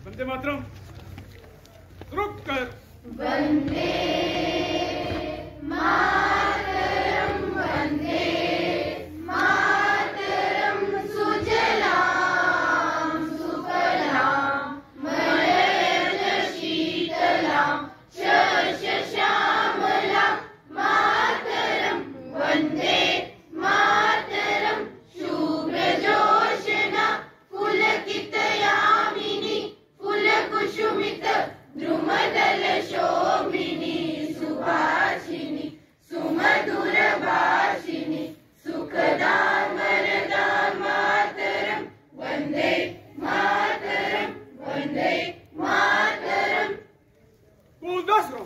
वंदे मातरम। रुक कर। वंदे मातरम, वंदे मातरम, सुजलाम सुफलाम मलयज शीतलाम शस्यश्यामलाम मातरम। वंदे मातरम, शुभ्रजोत्स्ना पुलकितयामिनी फुलकुसुमित द्रुमदल शोभिनी सुभाषिनी सुमधुर भाषिनी सुखदां वरदां मातरम। वंदे मातरम, वंदे मातरम। Kuldasro.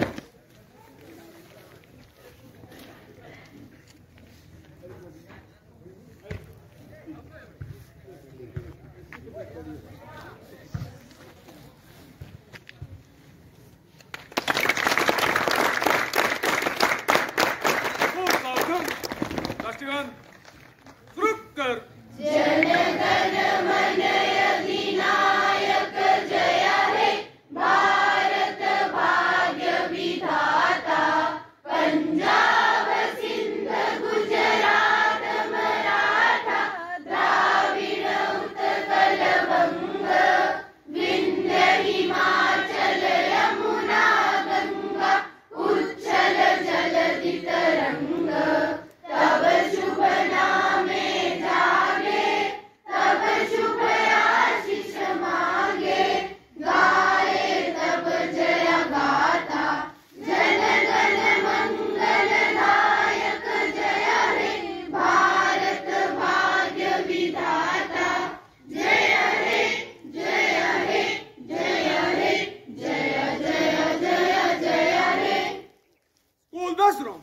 राष्ट्रगान शुरू कर। जन गण मन अधिनायक जय हे भारत भाग्य विधाता। पंजाब सिंध गुजरात मराठा द्राविड़ उत्कल बंग विंध्य हिमाचल यमुना गंगा उच्छल जलधि तरंग। तब शुभ नामे जागे, तब शुभ आशीष मांगे, गाए तब जय गाथा जन गण मंगल नायक जय हे भारत भाग्य विधाता। जय हे जय हे जय हे जय जय जय जय हे। Kuldasro.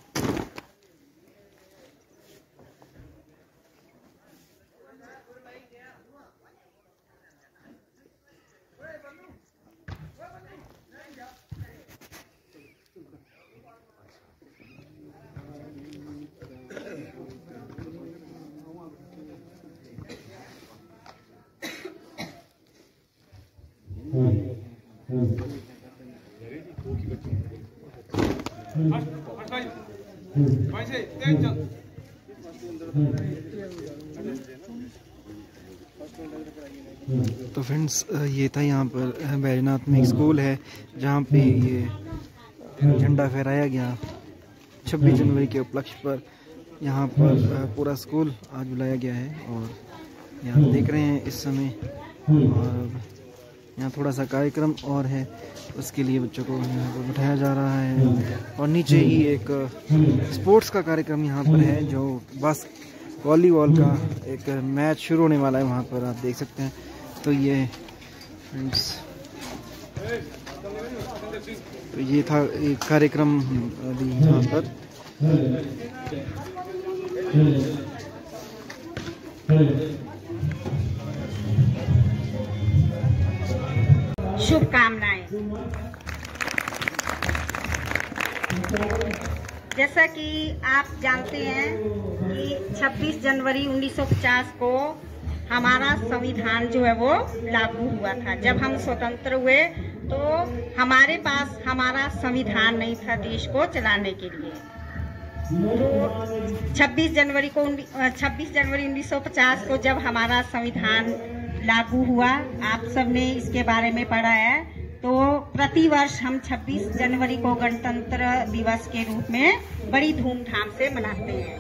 तो फ्रेंड्स ये था यहाँ पर बैजनाथ में एक स्कूल है जहाँ पे ये झंडा फहराया गया 26 जनवरी के उपलक्ष्य पर। यहाँ पर पूरा स्कूल आज बुलाया गया है और यहाँ देख रहे हैं इस समय। और यहाँ थोड़ा सा कार्यक्रम और है, उसके लिए बच्चों को यहाँ पर बिठाया जा रहा है। और नीचे ही एक स्पोर्ट्स का कार्यक्रम यहाँ पर है, जो बस वॉलीबॉल का एक मैच शुरू होने वाला है वहाँ पर, आप देख सकते हैं। तो ये फ्रेंड्स, तो ये था एक कार्यक्रम अभी यहाँ पर। शुभकामनाएं। जैसा कि आप जानते हैं कि 26 जनवरी 1950 को हमारा संविधान जो है वो लागू हुआ था। जब हम स्वतंत्र हुए तो हमारे पास हमारा संविधान नहीं था देश को चलाने के लिए। तो 26 जनवरी 1950 को जब हमारा संविधान लागू हुआ, आप सबने इसके बारे में पढ़ा है। तो प्रतिवर्ष हम 26 जनवरी को गणतंत्र दिवस के रूप में बड़ी धूमधाम से मनाते हैं।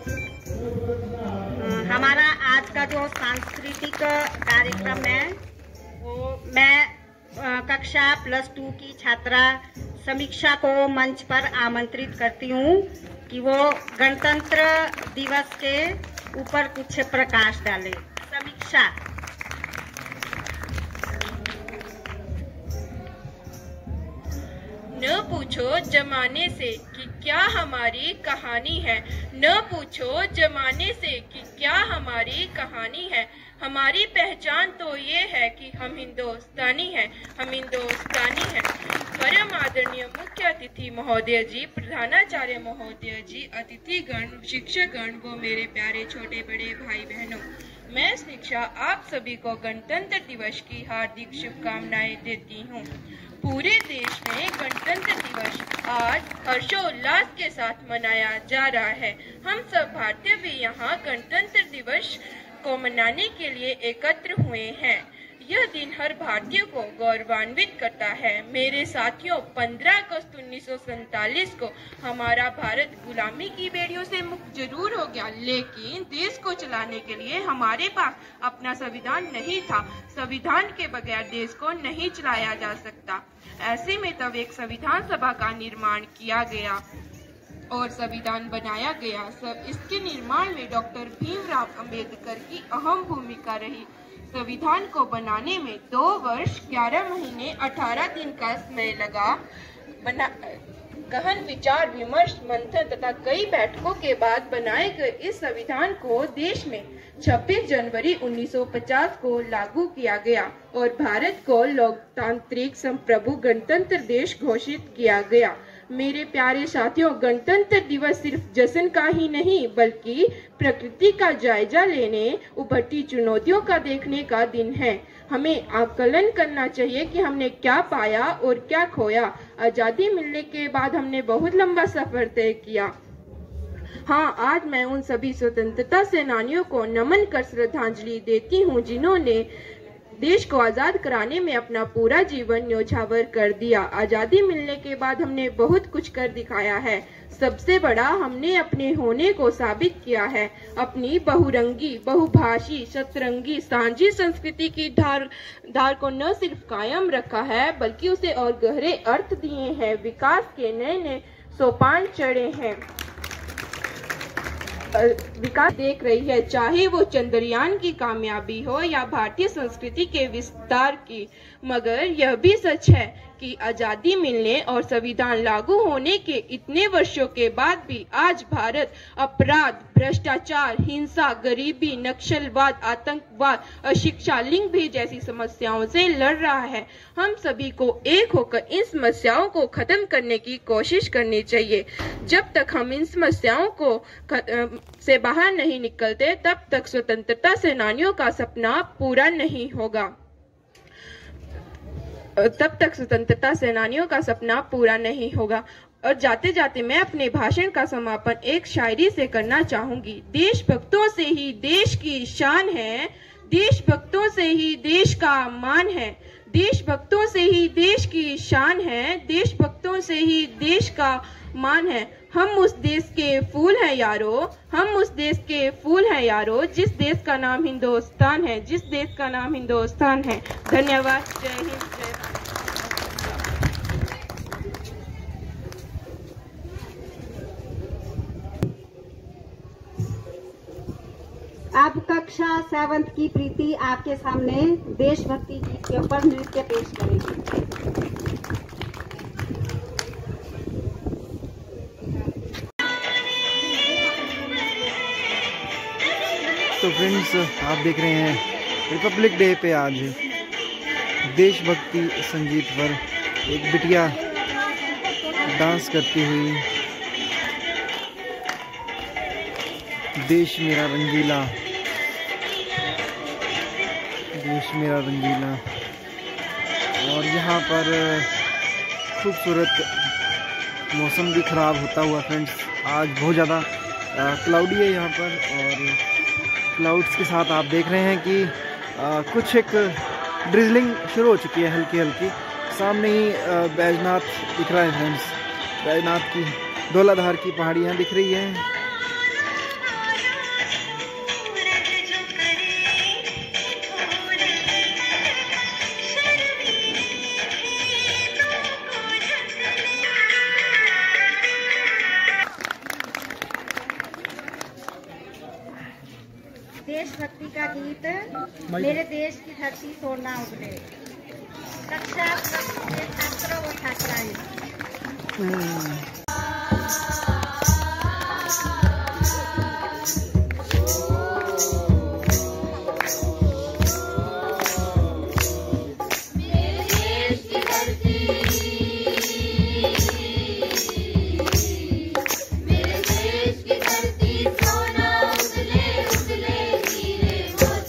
हमारा आज का जो सांस्कृतिक कार्यक्रम है वो मैं कक्षा +2 की छात्रा समीक्षा को मंच पर आमंत्रित करती हूँ कि वो गणतंत्र दिवस के ऊपर कुछ प्रकाश डाले। समीक्षा। न पूछो जमाने से कि क्या हमारी कहानी है, न पूछो जमाने से कि क्या हमारी कहानी है। हमारी पहचान तो ये है कि हम हिंदुस्तानी हैं, हम हिंदुस्तानी हैं। परम आदरणीय मुख्य अतिथि महोदय जी, प्रधानाचार्य महोदय जी, अतिथिगण, शिक्षकगण व मेरे प्यारे छोटे बड़े भाई बहनों, मैं शिक्षा आप सभी को गणतंत्र दिवस की हार्दिक शुभकामनाएं देती हूँ। पूरे देश में गणतंत्र दिवस आज हर्षोल्लास के साथ मनाया जा रहा है। हम सब भारतीय भी यहाँ गणतंत्र दिवस को मनाने के लिए एकत्र हुए हैं। यह दिन हर भारतीय को गौरवान्वित करता है। मेरे साथियों, 15 अगस्त 1947 को हमारा भारत गुलामी की बेड़ियों से मुक्त जरूर हो गया, लेकिन देश को चलाने के लिए हमारे पास अपना संविधान नहीं था। संविधान के बगैर देश को नहीं चलाया जा सकता। ऐसे में तब एक संविधान सभा का निर्माण किया गया और संविधान बनाया गया। सब इसके निर्माण में डॉक्टर भीमराव अंबेडकर की अहम भूमिका रही। संविधान को बनाने में 2 वर्ष 11 महीने 18 दिन का समय लगा। गहन विचार विमर्श, मंथन तथा कई बैठकों के बाद बनाए गए इस संविधान को देश में 26 जनवरी 1950 को लागू किया गया और भारत को लोकतांत्रिक संप्रभु गणतंत्र देश घोषित किया गया। मेरे प्यारे साथियों, गणतंत्र दिवस सिर्फ जश्न का ही नहीं बल्कि प्रकृति का जायजा लेने, उभरती चुनौतियों का देखने का दिन है। हमें आकलन करना चाहिए कि हमने क्या पाया और क्या खोया। आजादी मिलने के बाद हमने बहुत लंबा सफर तय किया। हाँ, आज मैं उन सभी स्वतंत्रता सेनानियों को नमन कर श्रद्धांजलि देती हूँ जिन्होंने देश को आजाद कराने में अपना पूरा जीवन न्योछावर कर दिया। आजादी मिलने के बाद हमने बहुत कुछ कर दिखाया है। सबसे बड़ा, हमने अपने होने को साबित किया है। अपनी बहुरंगी, बहुभाषी, सतरंगी, सांझी संस्कृति की धार को न सिर्फ कायम रखा है बल्कि उसे और गहरे अर्थ दिए हैं। विकास के नए नए सोपान चढ़े हैं। विकास देख रही है, चाहे वो चंद्रयान की कामयाबी हो या भारतीय संस्कृति के विस्तार की। मगर यह भी सच है कि आजादी मिलने और संविधान लागू होने के इतने वर्षों के बाद भी आज भारत अपराध, भ्रष्टाचार, हिंसा, गरीबी, नक्सलवाद, आतंकवाद, अशिक्षा, लिंग भेद जैसी समस्याओं से लड़ रहा है। हम सभी को एक होकर इन समस्याओं को खत्म करने की कोशिश करनी चाहिए। जब तक हम इन समस्याओं को से बाहर नहीं निकलते, तब तक स्वतंत्रता सेनानियों का सपना पूरा नहीं होगा। और जाते जाते मैं अपने भाषण का समापन एक शायरी से करना चाहूंगी। देशभक्तों से ही देश की शान है, देशभक्तों से ही देश का मान है। देशभक्तों से ही देश की शान है, देशभक्तों से ही देश का मान है। हम उस देश के फूल हैं यारो, हम उस देश के फूल हैं यारो, जिस देश का नाम हिंदुस्तान है, जिस देश का नाम हिंदुस्तान है। धन्यवाद। जय हिंद, जय भारत। अब कक्षा 7th की प्रीति आपके सामने देशभक्ति गीत के ऊपर नृत्य पेश करेगी। तो फ्रेंड्स, आप देख रहे हैं रिपब्लिक डे पे आज देशभक्ति संगीत पर एक बिटिया डांस करती हुई। देश मेरा रंगीला, देश मेरा रंगीला। और यहाँ पर खूबसूरत मौसम भी ख़राब होता हुआ फ्रेंड्स, आज बहुत ज़्यादा क्लाउडी है यहाँ पर। और क्लाउड्स के साथ आप देख रहे हैं कि कुछ एक ड्रिजलिंग शुरू हो चुकी है, हल्की हल्की। सामने ही बैजनाथ दिख रहा है फ्रेंड्स, बैजनाथ की धौलाधार की पहाड़ियाँ दिख रही हैं। देशभक्ति का गीत मेरे देश की धरती सोना उगले। कक्षा छात्र व छात्राएं। मेरे देश की धरती सोना उगले उगले हीरे मोती।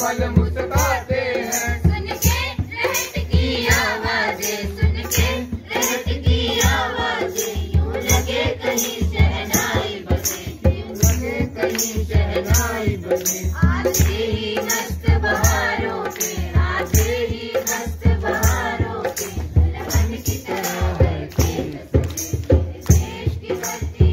पल मुस्कुराते हैं। सुन के रहट की आवाजें, सुन के रहट की आवाजें, यूं लगे कहीं शहनाई बजे, यूं लगे कहीं शहनाई बजे। आते ही मस्त बहारों पे, आते ही मस्त बहारों पे, लगन की तरह बहके देश की धरती,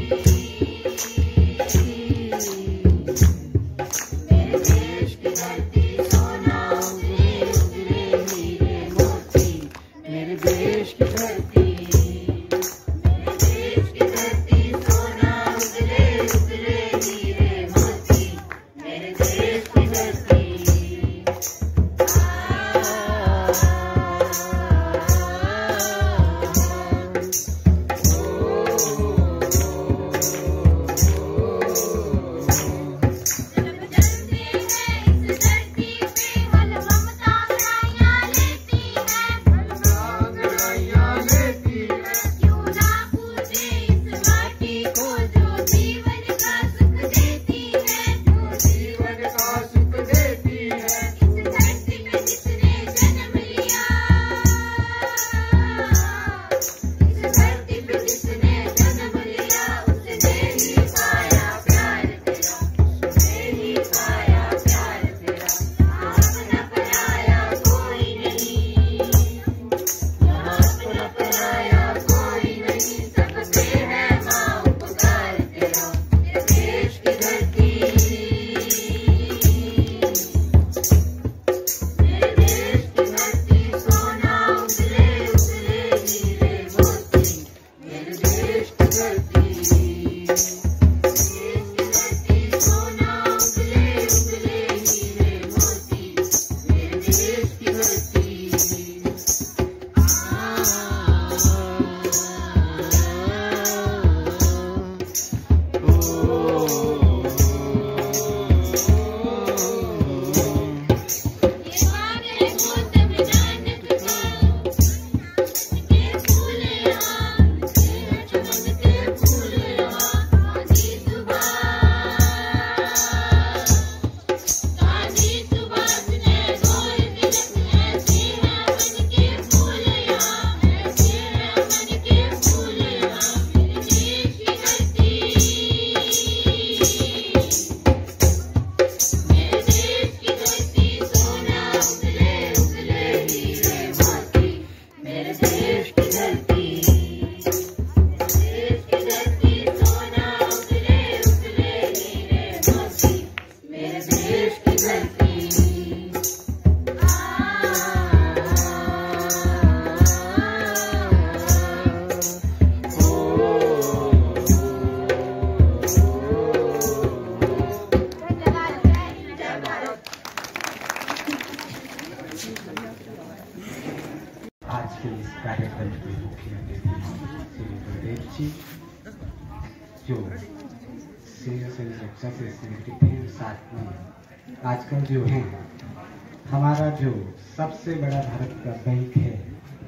मेरे देश की धरती, सोना उगले उगले हीरे मोती, मेरे देश की धरती, मेरे देश की धरती, सोना उगले उगले हीरे मोती, मेरे देश की धरती। आज के इस कार्यक्रम के मुख्य अतिथि श्री गुरुदेव जी, जो सेवा शिक्षा से संगठित हैं। साथ में आजकल जो है हमारा जो सबसे बड़ा भारत का बैंक है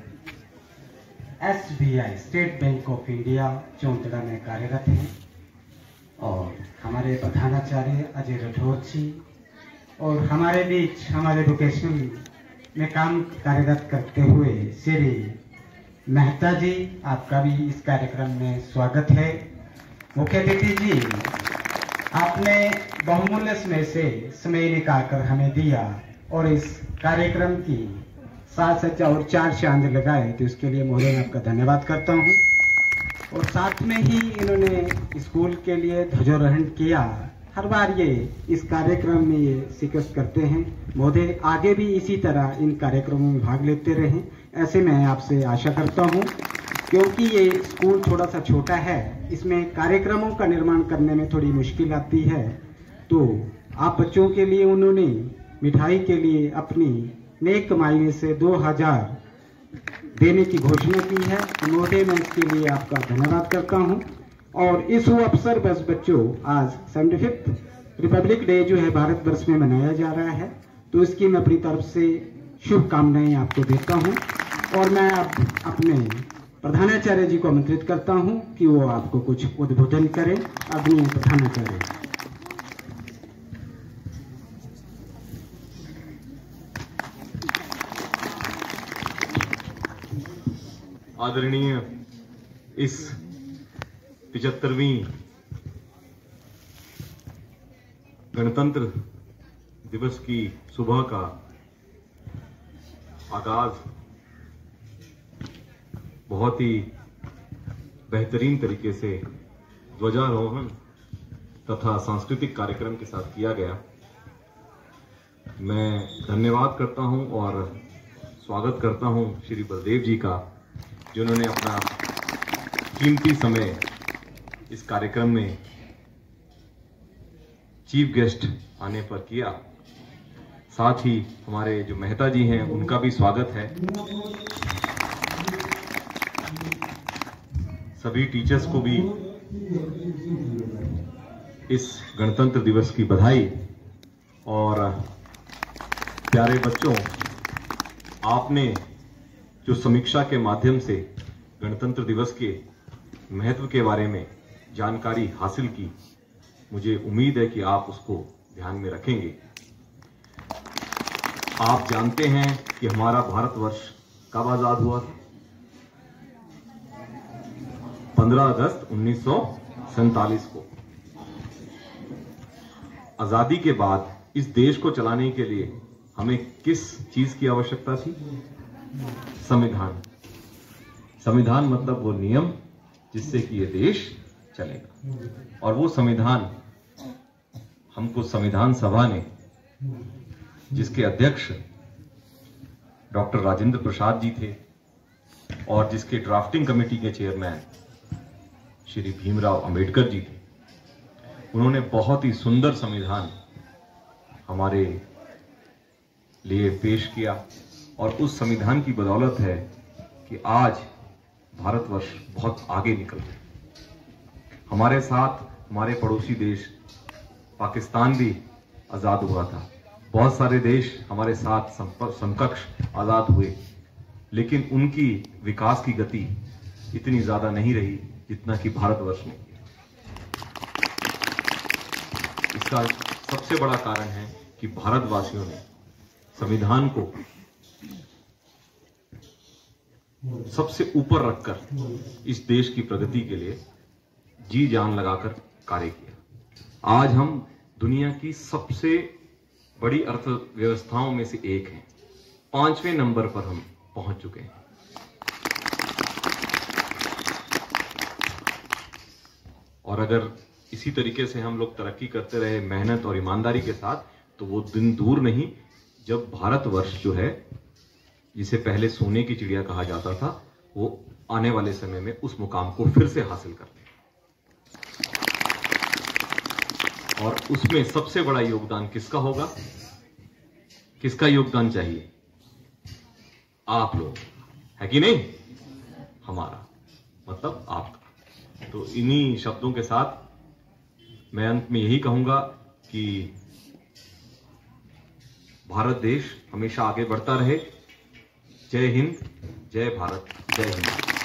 SBI, state bank of India, Chauntra में कार्यरत हैं। और हमारे प्रधानाचार्य अजय राठौर जी और हमारे बीच हमारे एजुकेशन में काम कार्यरत करते हुए श्री मेहता जी, आपका भी इस कार्यक्रम में स्वागत है। मुख्य अतिथि जी, आपने बहुमूल्य समय निकालकर हमें दिया और इस कार्यक्रम की साज सज्जा और चार चांद लगाए, तो इसके लिए महोदय मैं आपका धन्यवाद करता हूँ। और साथ में ही इन्होंने स्कूल के लिए ध्वजारोहण किया। हर बार ये इस कार्यक्रम में ये शिकस्त करते हैं। महोदय आगे भी इसी तरह इन कार्यक्रमों में भाग लेते रहें, ऐसे मैं आपसे आशा करता हूं। क्योंकि ये स्कूल थोड़ा सा छोटा है, इसमें कार्यक्रमों का निर्माण करने में थोड़ी मुश्किल आती है, तो आप बच्चों के लिए उन्होंने मिठाई के लिए अपनी नेक कमाई में से 2000 देने की घोषणा की है। महोदय मैं इसके लिए आपका धन्यवाद करता हूं। और इस अवसर बस बच्चों, आज 75th रिपब्लिक डे जो है भारतवर्ष में मनाया जा रहा है, तो इसकी मैं अपनी तरफ से शुभकामनाएं आपको देता हूं। और मैं अपने प्रधानाचार्य जी को आमंत्रित करता हूं कि वो आपको कुछ उद्बोधन करें। आदरणीय प्रधानाचार्य। आदरणीय इस 75वीं गणतंत्र दिवस की सुबह का आगाज बहुत ही बेहतरीन तरीके से ध्वजारोहण तथा सांस्कृतिक कार्यक्रम के साथ किया गया। मैं धन्यवाद करता हूं और स्वागत करता हूं श्री बलदेव जी का, जिन्होंने अपना कीमती समय इस कार्यक्रम में चीफ गेस्ट आने पर किया। साथ ही हमारे जो मेहता जी हैं उनका भी स्वागत है। सभी टीचर्स को भी इस गणतंत्र दिवस की बधाई। और प्यारे बच्चों, आपने जो समीक्षा के माध्यम से गणतंत्र दिवस के महत्व के बारे में जानकारी हासिल की, मुझे उम्मीद है कि आप उसको ध्यान में रखेंगे। आप जानते हैं कि हमारा भारतवर्ष कब आजाद हुआ था? 15 अगस्त 1947 को। आजादी के बाद इस देश को चलाने के लिए हमें किस चीज की आवश्यकता थी? संविधान। संविधान मतलब वो नियम जिससे कि ये देश चलेगा। और वो संविधान हमको संविधान सभा ने, जिसके अध्यक्ष डॉक्टर राजेंद्र प्रसाद जी थे और जिसके ड्राफ्टिंग कमेटी के चेयरमैन श्री भीमराव अंबेडकर जी थे, उन्होंने बहुत ही सुंदर संविधान हमारे लिए पेश किया। और उस संविधान की बदौलत है कि आज भारतवर्ष बहुत आगे निकल गया। हमारे साथ हमारे पड़ोसी देश पाकिस्तान भी आजाद हुआ था। बहुत सारे देश हमारे साथ समकक्ष आजाद हुए, लेकिन उनकी विकास की गति इतनी ज्यादा नहीं रही जितना कि भारतवर्ष ने किया। इसका सबसे बड़ा कारण है कि भारतवासियों ने संविधान को सबसे ऊपर रखकर इस देश की प्रगति के लिए जी जान लगाकर कार्य किया। आज हम दुनिया की सबसे बड़ी अर्थव्यवस्थाओं में से एक हैं। 5वें नंबर पर हम पहुंच चुके हैं। और अगर इसी तरीके से हम लोग तरक्की करते रहे मेहनत और ईमानदारी के साथ, तो वो दिन दूर नहीं जब भारतवर्ष जो है, जिसे पहले सोने की चिड़िया कहा जाता था, वो आने वाले समय में उस मुकाम को फिर से हासिल करते हैं। और उसमें सबसे बड़ा योगदान किसका होगा? किसका योगदान चाहिए? आप लोग, है कि नहीं? हमारा मतलब आपका। तो इन्हीं शब्दों के साथ मैं अंत में यही कहूंगा कि भारत देश हमेशा आगे बढ़ता रहे। जय हिंद, जय भारत, जय हिंद।